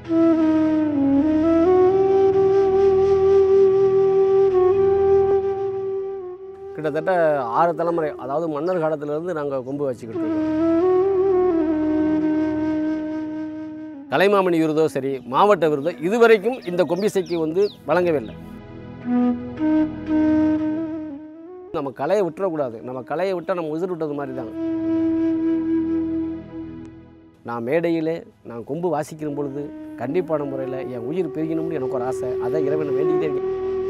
கிட்டத்தட்ட 6 தலைமுறை, அதாவது மன்னர் காலத்திலிருந்து நாங்கள் கொம்பு வச்சுக்கிட்டு இருக்கோம். கலைமாமணி விருதோ சரி, மாவட்ட விருதோ இதுவரைக்கும் இந்த கொம்பிசைக்கு வந்து வழங்கவில்லை. நம்ம கலையை விட்டுறக்கூடாது. நம்ம கலையை விட்டால் நம்ம உயிர் விட்டது மாதிரி தான். நான் மேடையிலே நான் கொம்பு வாசிக்கிற பொழுது கண்டிப்பான முறையில் என் உயிர் பிரிக்கணும்னு எனக்கு ஒரு ஆசை. அதான் இறைவனை வேண்டிக்கிட்டே இருக்கேன்.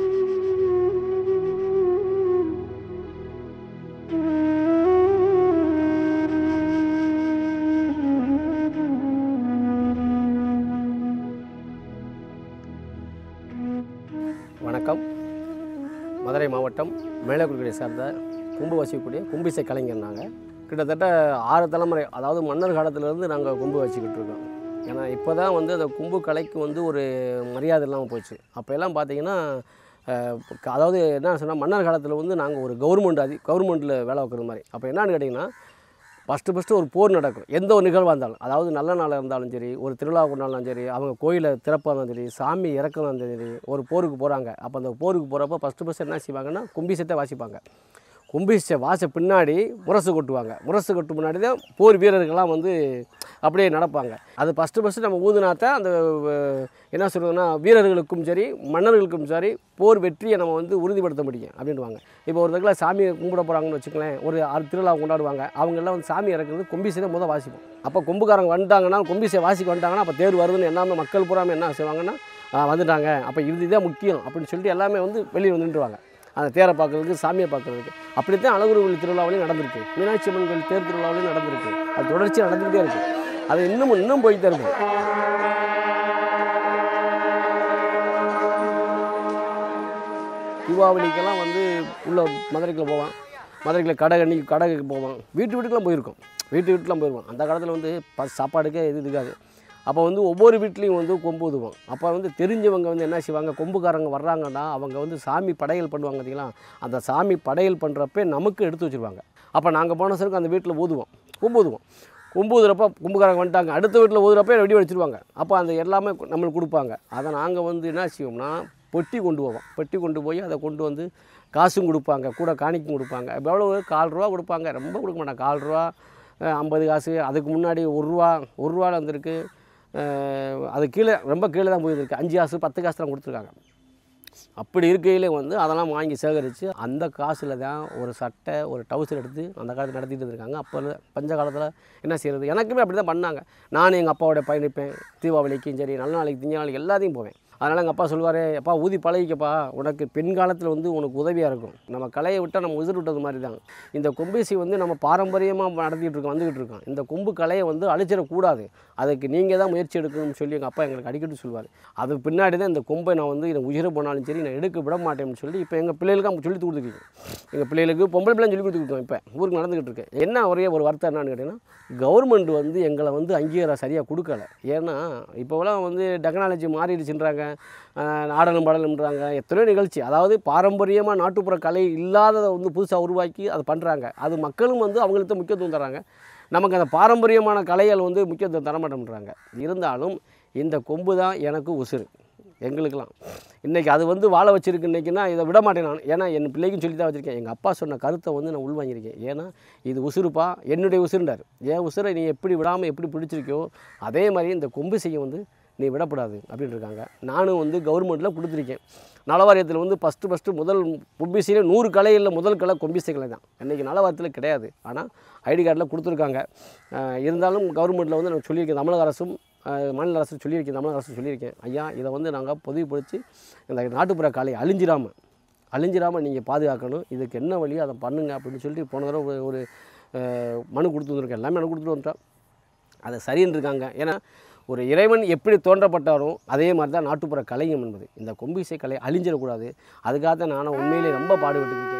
வணக்கம். மதுரை மாவட்டம் மேலக்குடியை சார்ந்த கொம்பு வசிக்கக்கூடிய கொம்பிசை கலைஞர். நாங்கள் கிட்டத்தட்ட 6 தலைமுறை, அதாவது மன்னர் காலத்திலேருந்து நாங்கள் கொம்பு வச்சுக்கிட்டு இருக்கோம். ஏன்னா இப்போ தான் வந்து அந்த கொம்பு கலைக்கு வந்து ஒரு மரியாதை இல்லாமல் போச்சு. அப்போ எல்லாம் பார்த்திங்கன்னா, அதாவது என்ன சொன்னால், மன்னர் காலத்தில் வந்து நாங்கள் ஒரு கவர்மெண்ட்டில் வேலை வைக்கிற மாதிரி. அப்போ என்னான்னு கேட்டிங்கன்னா, ஃபஸ்ட்டு ஒரு போர் நடக்கும். எந்த ஒரு நிகழ்வாக இருந்தாலும், அதாவது நல்ல நாளாக இருந்தாலும் சரி, ஒரு திருவிழா கொண்டாலும் சரி, அவங்க கோயிலை திறப்பாக இருந்தாலும் சரி, சாமி இறக்கலாம் சரி, ஒரு போருக்கு போகிறாங்க. அப்போ அந்த போருக்கு போகிறப்ப ஃபஸ்ட்டு என்ன செய்வாங்கன்னா, கொம்பிசத்தை வாசிப்பாங்க. கொம்பிசை வாச பின்னாடி முரசு கொட்டுவாங்க. முரசு கொட்டு முன்னாடி தான் போர் வீரர்கள்லாம் வந்து அப்படியே நடப்பாங்க. அது ஃபஸ்ட்டு நம்ம ஊதுனாத்தான் அந்த என்ன சொல்கிறதுனா, வீரர்களுக்கும் சரி மன்னர்களுக்கும் சரி போர் வெற்றியை நம்ம வந்து உறுதிப்படுத்த முடியும் அப்படின்வாங்க. இப்போ ஒரு இடத்துல சாமி கும்பிட போகிறாங்கன்னு வச்சுக்கலேன், ஒரு திருவிழா கொண்டாடுவாங்க. அவங்கெல்லாம் வந்து சாமி இறக்குறது கொம்பிசை தான் முதல் வாசிப்போம். அப்போ கொம்புக்காரங்க வந்துட்டாங்கன்னா, கொம்பிசை வாசிக்க வந்துட்டாங்கன்னா, அப்போ தேர் வருதுன்னு எல்லாமே மக்கள் பூராமல் என்ன செய்வாங்கன்னா, வந்துட்டாங்க, அப்போ இதுதான் முக்கியம் அப்படின்னு சொல்லிட்டு எல்லாமே வந்து வெளியே வந்துட்டுருவாங்க. அந்த தேரை பார்க்குறதுக்கு, சாமியை பார்க்குறதுக்கு. அப்படித்தான் அழகுரு கோயில் திருவிழாவிலையும் நடந்திருக்கு. மீனாட்சி அம்மன் கோயில் தேர் திருவிழாவிலையும் நடந்திருக்கு. அது தொடர்ச்சியாக நடந்துகிட்டே இருக்குது. அது இன்னும் போய்கிட்டே இருக்கும். தீபாவளிக்கெல்லாம் வந்து உள்ள மதுரைக்குள்ளே போவான். மதுரைக்குள்ள கடைக்கு போவான். வீட்டுக்கெலாம் போயிருக்கோம். வீட்டுக்கெலாம் போயிடுவோம். அந்த காலத்தில் வந்து சாப்பாடுக்கே இது இருக்காது. அப்போ வந்து ஒவ்வொரு வீட்லேயும் வந்து கொம்பு ஊதுவோம். அப்போ வந்து தெரிஞ்சவங்க வந்து என்ன செய்வாங்க, கொம்புக்காரங்க வர்றாங்கன்னா அவங்க வந்து சாமி படையல் பண்ணுவாங்க பார்த்தீங்களா, அந்த சாமி படையல் பண்ணுறப்ப நமக்கு எடுத்து வச்சுருவாங்க. அப்போ நாங்கள் போன சருக்கு அந்த வீட்டில் ஊதுவோம், கொம்பு ஊதுவோம். கொம்பு ஊதுறப்போ கொம்புக்காரங்க வந்துட்டாங்க, அடுத்த வீட்டில் ஊதுறப்ப வெடி வச்சுருவாங்க. அப்போ அந்த எல்லாமே நம்மளுக்கு கொடுப்பாங்க. அதை நாங்கள் வந்து என்ன செய்வோம்னா, பெட்டி கொண்டு போவோம். பெட்டி கொண்டு போய் அதை கொண்டு வந்து காசும் கொடுப்பாங்க, கூட காணிக்கும் கொடுப்பாங்க. எவ்வளோ 4 ரூபா கொடுப்பாங்க, ரொம்ப கொடுக்க மாட்டாங்க. 4 ரூபா, 50 காசு. அதுக்கு முன்னாடி 1 ரூபா வந்திருக்கு. அது கீழே, ரொம்ப கீழே தான் போயிருந்துருக்கு. 5 காசு 10 காசு தான் கொடுத்துருக்காங்க. அப்படி இருக்கையிலே வந்து அதெல்லாம் வாங்கி சேகரித்து அந்த காசில் தான் ஒரு சட்டை, ஒரு டவுசர் எடுத்து அந்த காலத்தில் நடத்திட்டு இருந்திருக்காங்க. அப்போ பஞ்ச காலத்தில் என்ன செய்கிறது, எனக்குமே அப்படி தான் பண்ணாங்க. நானும் எங்கள் அப்பாவோட பயணிப்பேன். தீபாவளிக்கும் சரி, நல்ல நாளைக்கு திங்க நாளைக்கு எல்லாத்தையும் போவேன். அதனால் எங்கள் அப்பா சொல்லுவார், அப்பா ஊதி பழகிக்கப்பா, உனக்கு பெண் காலத்தில் வந்து உனக்கு உதவியாக இருக்கும். நம்ம கலையை விட்டால் நம்ம உயிர் விட்டது மாதிரி தான். இந்த கொம்பிசை வந்து நம்ம பாரம்பரியமாக நடத்திட்டு இருக்கோம், வந்துக்கிட்டு இருக்கோம். இந்த கொம்பு கலையை வந்து அழிச்சிடக்கூடாது, அதுக்கு நீங்கள் தான் முயற்சி எடுக்கணும்னு சொல்லி எங்கள் அப்பா எங்களுக்கு அடிக்கடி சொல்லுவார். அது பின்னாடி தான் இந்த கொம்பை நான் வந்து எனக்கு உயிரை போனாலும் சரி நான் எடுக்க விட மாட்டேன்னு சொல்லி இப்போ எங்கள் பிள்ளைகளுக்கு அவங்க சொல்லி கொடுத்துருக்கீங்க. எங்கள் பிள்ளைகளுக்கு பொம்பளை பிள்ளைன்னு சொல்லி கொடுத்துருக்கோம். இப்போ ஊருக்கு நடந்துக்கிட்டு இருக்கு. என்ன ஒரே ஒரு வார்த்தை என்னன்னு கேட்டிங்கன்னா, கவர்மெண்ட் வந்து எங்களை வந்து அங்கீகாரம் சரியாக கொடுக்கல. ஏன்னா இப்போலாம் வந்து டெக்னாலஜி மாறிடுச்சுன்றாங்க, ஆடலும் பாடலும்ன்றாங்க, எத்தனையோ நிகழ்ச்சி. அதாவது பாரம்பரியமாக நாட்டுப்புற கலை இல்லாததை வந்து புதுசாக உருவாக்கி அதை பண்ணுறாங்க. அது மக்களும் வந்து அவங்களுக்கு முக்கியத்துவம் தராங்க. நமக்கு அந்த பாரம்பரியமான கலைகள் வந்து முக்கியத்துவம் தரமாட்டேன்றாங்க. இருந்தாலும் இந்த கொம்பு தான் எனக்கு உசுறு, எங்களுக்கெல்லாம். இன்றைக்கி அது வந்து வாழ வச்சுருக்கு. இன்றைக்கினா இதை விட மாட்டேன் நான். ஏன்னா என் பிள்ளைக்கும் சொல்லி தான் வச்சுருக்கேன். எங்கள் அப்பா சொன்ன கருத்தை வந்து நான் உள்வாங்கியிருக்கேன். ஏன்னா இது உசுறுப்பா, என்னுடைய உசுருண்டார். என் உசுரை நீ எப்படி விடாமல் எப்படி பிடிச்சிருக்கியோ அதே மாதிரி இந்த கொம்பு செய்ய வந்து நீ விடக்கூடாது அப்படின்னு இருக்காங்க. நானும் வந்து கவர்மெண்ட்டில் கொடுத்துருக்கேன். நலவாரியத்தில் வந்து ஃபஸ்ட்டு முதல் கொம்பிசையில் 100 கலைகளில் முதல் கலை கொம்பிசை கலை தான். இன்றைக்கி நலவாரியத்தில் கிடையாது, ஆனால் ஐடி கார்டில் கொடுத்துருக்காங்க. இருந்தாலும் கவர்மெண்ட்டில் வந்து நான் சொல்லியிருக்கேன், தமிழக அரசும் மாநில அரசு சொல்லியிருக்கேன், தமிழக அரசு சொல்லியிருக்கேன், ஐயா இதை வந்து நாங்கள் பதிவுபடுத்தி இந்த நாட்டுப்புற கலை அழிஞ்சிராமல் நீங்கள் பாதுகாக்கணும், இதுக்கு என்ன வழியோ அதை பண்ணுங்க அப்படின்னு சொல்லிட்டு போன தடவை ஒரு மனு கொடுத்து வந்துருக்கேன். எல்லாமே மனு கொடுத்துட்டு வந்துட்டோம். அதை சரின்னு இருக்காங்க. ஏன்னா ஒரு இறைவன் எப்படி தோன்றப்பட்டாரோ அதே மாதிரி தான் நாட்டுப்புற கலையும் என்பது. இந்த கொம்பிசை கலை அழிஞ்சிடக்கூடாது. அதுக்காக தான் நானும் உண்மையிலே ரொம்ப பாடுபட்டுருக்கேன்.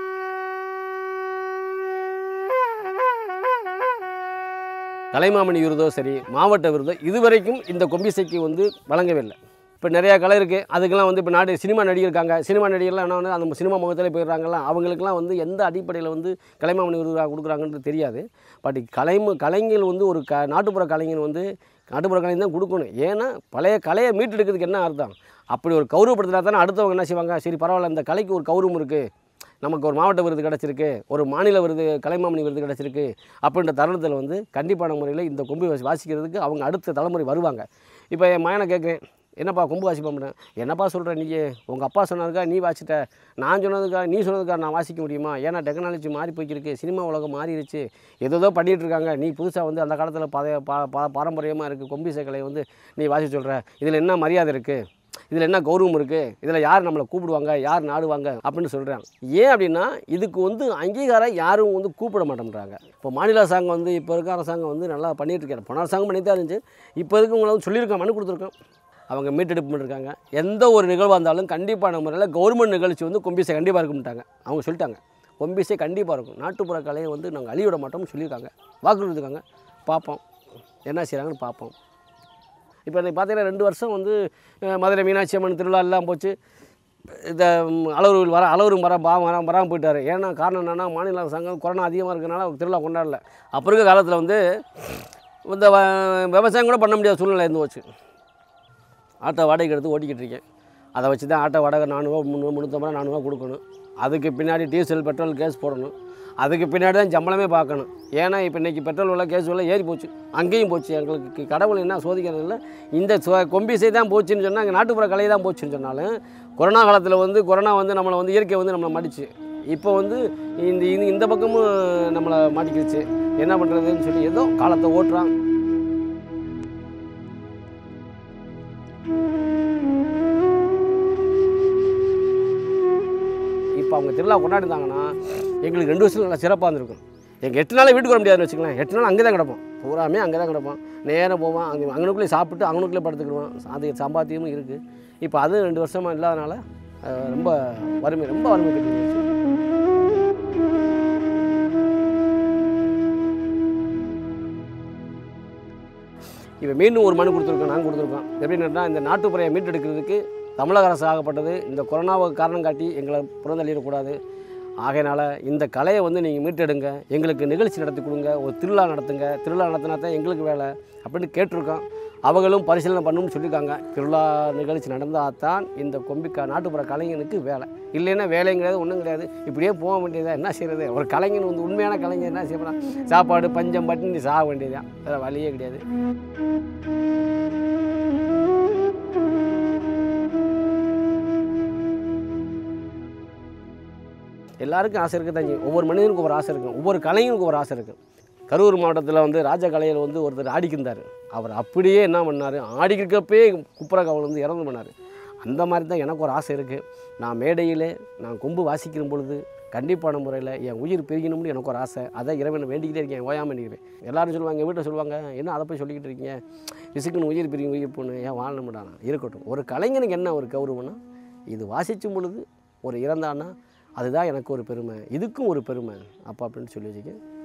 கலைமாமணி விருதோ சரி, மாவட்ட விருதோ இதுவரைக்கும் இந்த கொம்பிசைக்கு வந்து வழங்கவில்லை. இப்போ நிறையா கலை இருக்குது. அதுக்கெல்லாம் வந்து இப்போ சினிமா நடிகர் இருக்காங்க. சினிமா நடிகர்லாம் என்ன வந்து அந்த சினிமா முகத்தில் போயிடுறாங்கலாம். அவங்களுக்கெல்லாம் வந்து எந்த அடிப்படையில் வந்து கலைமாமணி விருது கொடுக்குறாங்கன்றது தெரியாது. பட் கலைஞர் வந்து ஒரு நாட்டுப்புற கலைஞர் வந்து நாட்டுப்புற கலையை தான் கொடுக்கணும். ஏன்னா பழைய கலையை மீட்டெடுக்கிறதுக்கு என்ன அர்த்தம்? அப்படி ஒரு கௌரவப்படுத்தினா தானே அடுத்தவங்க என்ன செய்வாங்க, சரி பரவாயில்ல இந்த கலைக்கு ஒரு கௌரவம் இருக்குது, நமக்கு ஒரு மாவட்ட விருது கிடச்சிருக்கு, ஒரு மாநில விருது கலைமாமணி விருது கிடச்சிருக்கு அப்படின்ற தருணத்தில் வந்து கண்டிப்பான முறையில் இந்த கொம்பு வாசிக்கிறதுக்கு அவங்க அடுத்த தலைமுறை வருவாங்க. இப்போ என் மகனை கேட்குறேன், என்னப்பா கொம்பு வாசிப்போம்னேன். என்னப்பா சொல்கிற நீ, உங்கள் அப்பா சொன்னதுக்கா நீ வாசிட்ட, நான் சொன்னதுக்கா நீ சொன்னதுக்கா நான் வாசிக்க முடியுமா? ஏன்னா டெக்னாலஜி மாறி போய்க்கிருக்கு, சினிமா உலகம் மாறிடுச்சு, ஏதோ பண்ணிகிட்ருக்காங்க. நீ புதுசாக வந்து அந்த காலத்தில் பாரம்பரியமாக இருக்குது கொம்பு இசைக்கலை வந்து நீ வாசிக்க சொல்கிற, இதில் என்ன மரியாதை இருக்குது, இதில் என்ன கௌரவம் இருக்குது, இதில் யார் நம்மளை கூப்பிடுவாங்க, யார் நாடுவாங்க அப்படின்னு சொல்கிறாங்க. ஏன் அப்படின்னா இதுக்கு வந்து அங்கீகாரம் யாரும் வந்து கூப்பிட மாட்டேன்றாங்க. இப்போ மாநில அரசாங்கம் வந்து இப்போ இருக்க அரசாங்கம் வந்து நல்லா பண்ணிகிட்ருக்காரு. போன அரசாங்கம் பண்ணி தான் இருந்துச்சு. இப்போ இருக்கவங்கள வந்து சொல்லியிருக்கோம், மனு கொடுத்துருக்கோம், அவங்க மீட்டெடுப்பு பண்ணியிருக்காங்க. எந்த ஒரு நிகழ்வாக இருந்தாலும் கண்டிப்பான முறையில் கவர்மெண்ட் நிகழ்ச்சி வந்து கொம்பிசை கண்டிப்பாக இருக்கும்ட்டாங்க. அவங்க சொல்லிட்டாங்க கொம்பிசை கண்டிப்பாக இருக்கும், நாட்டுப்புற கலையை வந்து நாங்கள் அழிவிட மாட்டோம்னு சொல்லியிருக்காங்க, வாக்கு கொடுத்துருக்காங்க. பார்ப்போம் என்ன செய்கிறாங்கன்னு பார்ப்போம். இப்போ இன்றைக்கி பார்த்தீங்கன்னா 2 வருஷம் வந்து மதுரை மீனாட்சி அம்மன் திருவிழா எல்லாம் போச்சு. இந்த அளவுரு வராமல் போயிட்டார். ஏன்னா காரணம் என்னென்னா மாநில அரசாங்கம் கொரோனா அதிகமாக இருக்கிறனால திருவிழா கொண்டாடல. அப்போ இருக்க காலத்தில் வந்து இந்த விவசாயம் கூட பண்ண முடியாத சூழ்நிலை இருந்து போச்சு. ஆட்டோ வாடகைக்கு எடுத்து ஓட்டிக்கிட்டு இருக்கேன். அதை வச்சு தான் ஆட்டோ வாடகை 400 300 350 400 கொடுக்கணும். அதுக்கு பின்னாடி டீசல் பெட்ரோல் கேஸ் போடணும். அதுக்கு பின்னாடி தான் சம்பளமே பார்க்கணும். ஏன்னா இப்போ இன்றைக்கி பெட்ரோல் விலை கேஸ் விலை ஏறி போச்சு, அங்கேயும் போச்சு. எங்களுக்கு கடவுள் என்ன சோதிக்கிறது இல்லை, இந்த கொம்பிசை தான் போச்சுன்னு சொன்னால் அங்கே நாட்டுப்புற கலை தான் போச்சுன்னு சொன்னாலும் கொரோனா காலத்தில் வந்து கொரோனா வந்து நம்மளை வந்து இயற்கை வந்து நம்மளை மாட்டிச்சு. இப்போ வந்து இந்த பக்கமும் நம்மளை மாட்டிக்கிடுச்சு. என்ன பண்ணுறதுன்னு சொல்லி ஏதோ காலத்தை ஓட்டுறான். இப்போ அவங்க திருவிழா கொண்டாடிருந்தாங்கன்னா எங்களுக்கு 2 வருஷம் நல்லா சிறப்பாக இருந்திருக்கும். எங்கள் 8 நாள் வீட்டுக்கு வர முடியாதுன்னு வச்சுக்கலாம். 8 நாள் அங்கே தான் கிடப்போம், பூராமே அங்கே தான் கிடப்போம். நேரம் போவோம், அங்கனுக்குள்ளே சாப்பிட்டு அங்கனுக்குள்ளே படுத்துக்கிடுவோம். அது சம்பாத்தியமும் இருக்குது. இப்போ அது 2 வருஷமாக இல்லாதனால ரொம்ப வறுமை கட்டிடுச்சு. இப்போ மீண்டும் ஒரு மனு கொடுத்துருக்கோம், நாங்கள் கொடுத்துருக்கோம். எப்படின்னா இந்த நாட்டுப்புறையை மீட்டெடுக்கிறதுக்கு தமிழக அரசு ஆகப்பட்டது இந்த கொரோனாவை காரணம் காட்டி எங்களை புறந்தள்ளிடக்கூடாது. ஆகையினால் இந்த கலையை வந்து நீங்கள் மீட்டெடுங்க, எங்களுக்கு நிகழ்ச்சி நடத்தி கொடுங்க, ஒரு திருவிழா நடத்துங்க, திருவிழா நடத்தினா தான் எங்களுக்கு வேலை அப்படின்னு கேட்டிருக்கோம். அவங்களும் பரிசீலனை பண்ணணும்னு சொல்லியிருக்காங்க. திருவிழா நிகழ்ச்சி நடந்தால் தான் இந்த நாட்டுப்புற கலைஞனுக்கு வேலை, இல்லைன்னா வேலையும் கிடையாது, ஒன்றும் கிடையாது. இப்படியே போக வேண்டியதா, என்ன செய்கிறது? ஒரு கலைஞன் வந்து உண்மையான கலைஞர் என்ன செய்யலாம்? சாப்பாடு பஞ்சம் பட்டினி சாக வேண்டியதுதான், வேறு வழியே கிடையாது. எல்லாருக்கும் ஆசை இருக்குது தான். ஒவ்வொரு மனிதனுக்கும் ஒரு ஆசை இருக்கும், ஒவ்வொரு கலைஞனுக்கும் ஒரு ஆசை இருக்குது. கரூர் மாவட்டத்தில் வந்து ராஜ கலையில் வந்து ஒருத்தர் ஆடிக்கிருந்தார். அவர் அப்படியே என்ன பண்ணார், ஆடிக்கிறப்பே குப்புறக்காவல் வந்து இறந்து பண்ணார். அந்த மாதிரி தான் எனக்கு ஒரு ஆசை இருக்குது. நான் மேடையில் நான் கொம்பு வாசிக்கிற பொழுது கண்டிப்பான முறையில் என் உயிர் பிரிக்கணும்னு எனக்கு ஒரு ஆசை. அதை இறைவனை வேண்டிக்கிட்டே இருக்கேன், ஓயாமல் வேண்டிக்கிறேன். எல்லோரும் சொல்லுவாங்க, எங்கள் வீட்டில் சொல்லுவாங்க, என்ன அதை போய் சொல்லிக்கிட்டு இருக்கீங்க, விசுக்குன்னு உயிர் பிரியும் உயிர் பொண்ணு ஏன் வாழணும்டானா இருக்கட்டும். ஒரு கலைஞனுக்கு என்ன ஒரு கௌரவம்னா, இது வாசிக்கும் பொழுது ஒரு இறந்தான்னா அதுதான் எனக்கு ஒரு பெருமை, இதுக்கும் ஒரு பெருமை அப்போ அப்படின்னு சொல்லி வச்சுக்கேன்.